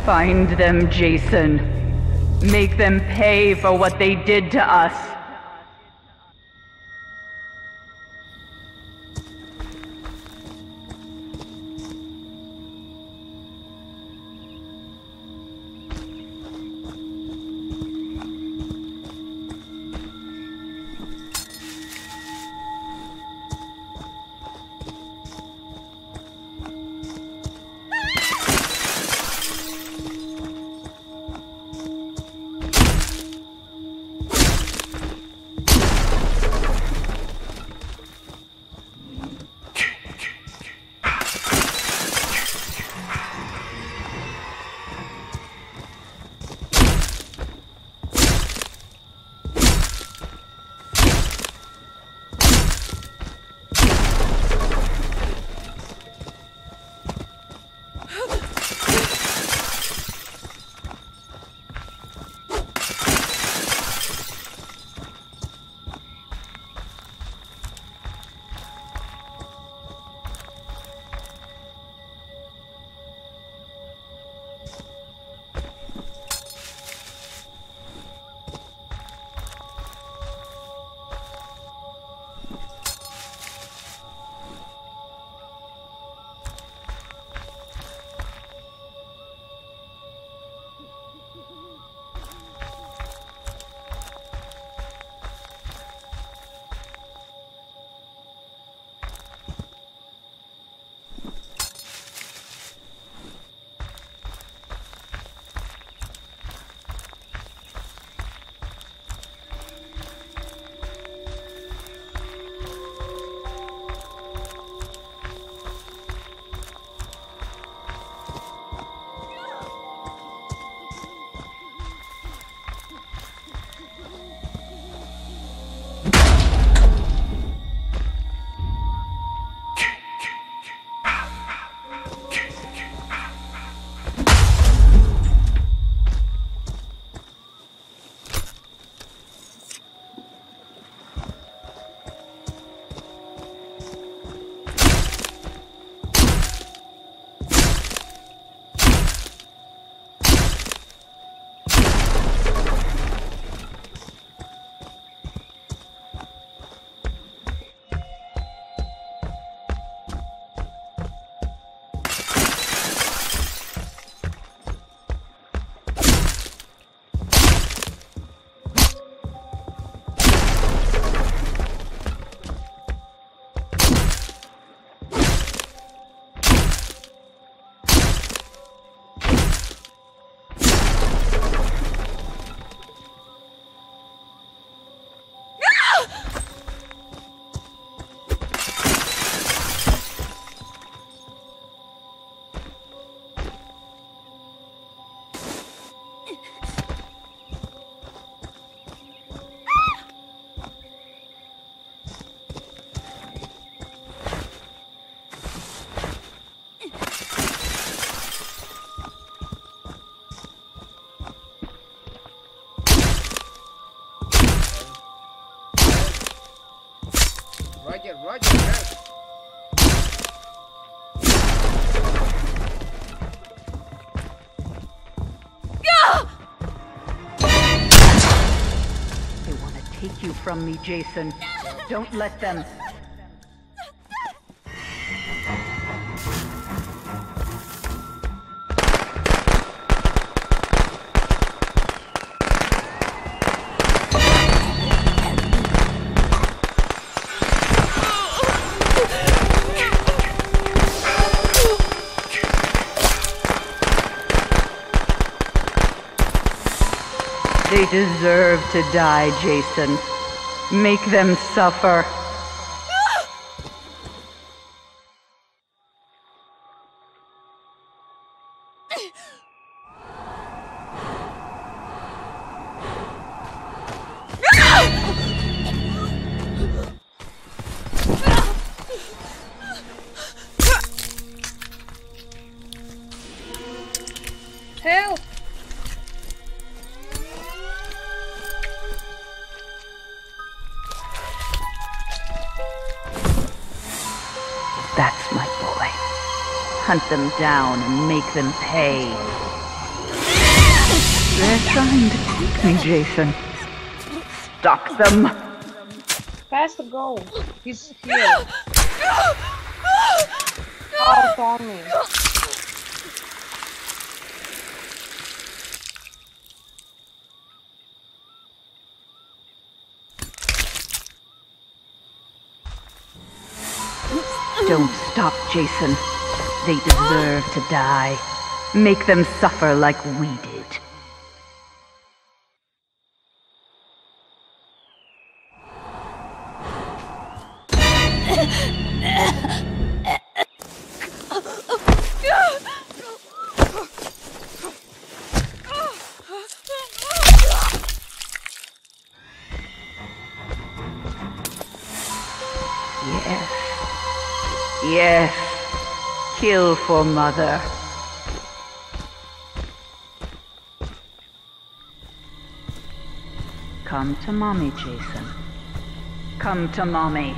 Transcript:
Find them, Jason. Make them pay for what they did to us. Roger, Roger, yes. They want to take you from me, Jason. Don't let them. They deserve to die, Jason. Make them suffer. Help! That's my boy. Hunt them down and make them pay. They're trying to take me, Jason. Stop them. Pass the goal. He's here. Oh, Tommy. Don't stop, Jason. They deserve to die. Make them suffer like we did. Yes. Yes. Kill for Mother. Come to Mommy, Jason. Come to Mommy.